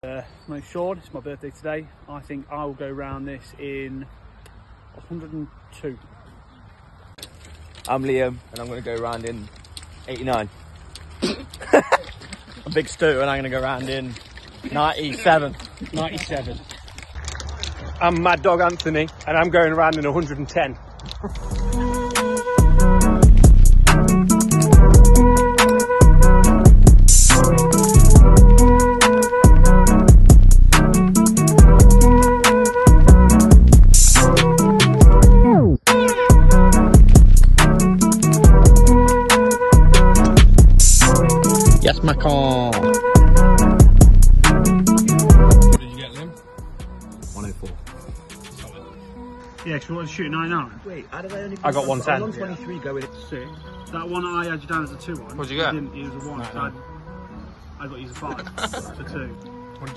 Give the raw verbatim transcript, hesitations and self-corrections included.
Uh, my name's Sean, it's my birthday today. I think I will go round this in one hundred and two. I'm Liam and I'm going to go round in eighty-nine. I'm Big Stu and I'm going to go round in ninety-seven. ninety-seven. I'm Mad Dog Anthony and I'm going around in one hundred and ten. Yes, Macron. What did you get, Liam? one oh four. Yeah, because you want to shoot ninety-nine. Wait, how did I only I got one ten. one twenty-three going. Six. That one I had you down as a two on. What'd you get? I didn't use a one. So I, I got you as a five. So two.